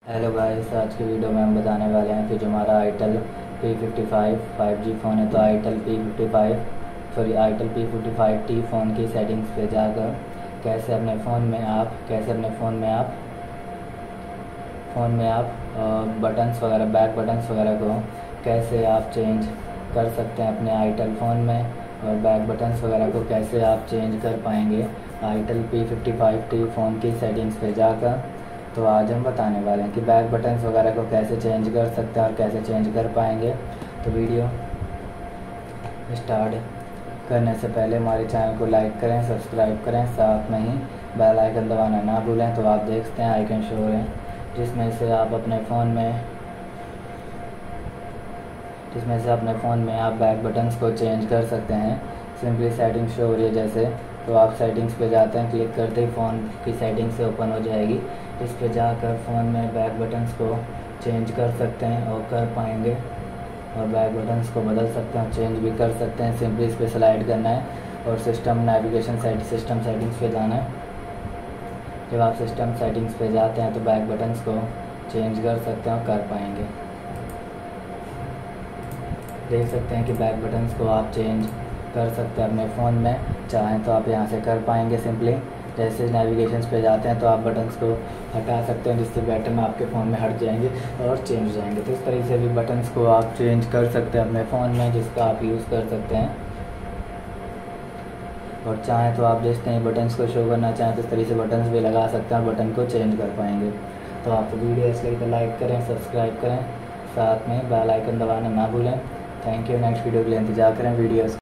Hello guys, आज की video में हम बताने वाले हैं कि जो हमारा आईटेल P55 5G फ़ोन है, तो आईटेल P55T फ़ोन की सेटिंग्स पे जाकर कैसे अपने फ़ोन में आप बटन्स वगैरह, बैक बटन्स वगैरह को कैसे आप चेंज कर सकते हैं अपने आईटेल फ़ोन में, और बैक बटन्स वगैरह को कैसे आप चेंज कर पाएंगे आईटेल P55T फ़ोन की सेटिंग्स पे जाकर। तो आज हम बताने वाले हैं कि बैक बटन्स वगैरह को कैसे चेंज कर सकते हैं और कैसे चेंज कर पाएंगे। तो वीडियो स्टार्ट करने से पहले हमारे चैनल को लाइक करें, सब्सक्राइब करें, साथ में ही बेल आइकन दबाना ना भूलें। तो आप देखते हैं आइकन शो हो रहे हैं जिसमें से आप अपने फ़ोन में आप बैक बटन्स को चेंज कर सकते हैं। सिंपली सेटिंग शो हो रही है जैसे, तो आप सेटिंग्स पे जाते हैं, क्लिक करते ही फ़ोन की सेटिंग से ओपन हो जाएगी। इस पे जाकर फ़ोन में बैक बटन्स को चेंज कर सकते हैं और कर पाएंगे, और बैक बटन्स को बदल सकते हैं और चेंज भी कर सकते हैं। सिंपली इस पर स्लाइड करना है और सिस्टम सेटिंग्स पे जाना है। जब आप सिस्टम सेटिंग्स पे जाते हैं तो बैक बटन्स को चेंज कर सकते हैं और कर पाएंगे। देख सकते हैं कि बैक बटन्स को आप चेंज कर सकते हैं अपने फ़ोन में, चाहें तो आप यहाँ से कर पाएंगे। सिंपली जैसे नेविगेशंस पे जाते हैं तो आप बटन्स को हटा सकते हैं, जिससे बटन आपके फ़ोन में हट जाएंगे और चेंज हो जाएंगे। तो इस तरीके से भी बटन्स को आप चेंज कर सकते हैं अपने फ़ोन में, जिसका आप यूज़ कर सकते हैं। और चाहें तो आप देखते हैं बटन्स को शो करना चाहें तो इस तरीके से बटन्स भी लगा सकते हैं और बटन को चेंज कर पाएंगे। तो आप वीडियो अच्छी लगी तो लाइक करें, सब्सक्राइब करें, साथ में बेल आइकन दबाना ना भूलें। Thank you. नेक्स्ट वीडियो के लिए इंतजार करें वीडियोस।